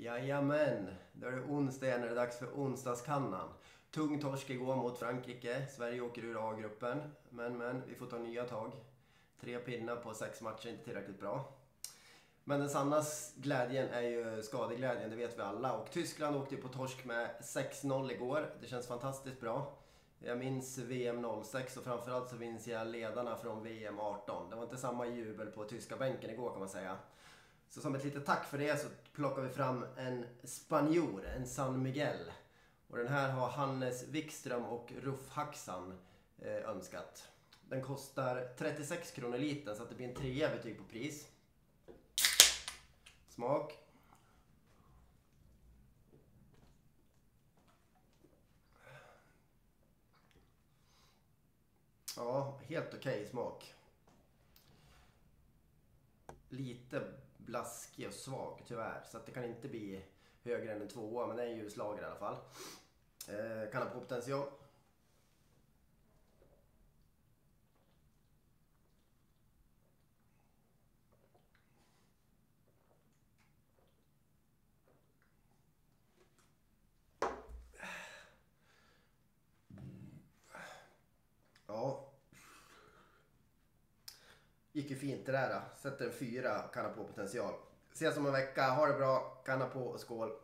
Jajamän, då är det onsdag när det är dags för onsdagskannan. Tung torsk igår mot Frankrike. Sverige åker ur A-gruppen. Men, vi får ta nya tag. 3 pinnar på 6 matcher är inte tillräckligt bra. Men den sanna glädjen är ju skadeglädjen, det vet vi alla. Och Tyskland åkte på torsk med 6-0 igår. Det känns fantastiskt bra. Jag minns VM 06 och framförallt så minns jag ledarna från VM 18. Det var inte samma jubel på tyska bänken igår kan man säga. Så som ett litet tack för det så plockar vi fram en spanjor, en San Miguel. Och den här har Hannes Wikström och Ruff Haxan önskat. Den kostar 36 kronor liten så att det blir en 3 betyg på pris. Smak. Ja, helt okej smak. Lite blaskig och svag tyvärr. Så att det kan inte bli högre än en 2, men det är en ljuslager i alla fall. Kan ha på potential. Ja. Gick ju fint det där. Sätter en 4, kan ha på potential. Ses om en vecka, ha det bra, kan ha på och skål.